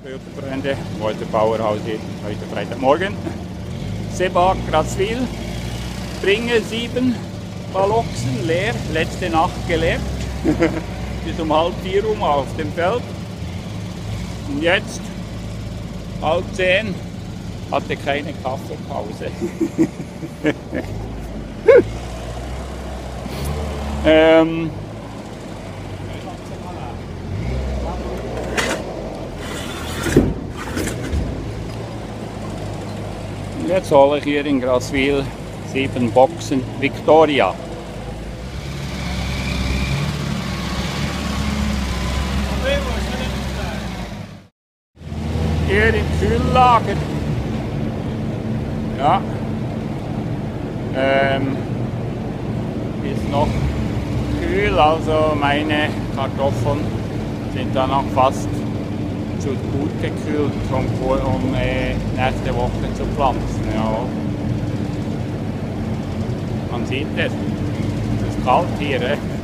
Freunde, Walter Bauerhaus heute Freitagmorgen. Seebad Grazwil, bringe 7 Ballochsen leer, letzte Nacht geleert, bis um halb 4 auf dem Feld. Und jetzt, halb 10, hatte keine Kaffeepause. Jetzt hole ich hier in Grazwil 7 Boxen Victoria. Hier im Kühllager. Ja. Ist noch kühl, also meine Kartoffeln sind dann noch fast zu gut gekühlt, um nächste Woche zu pflanzen. Ja. Man sieht es, es ist kalt hier.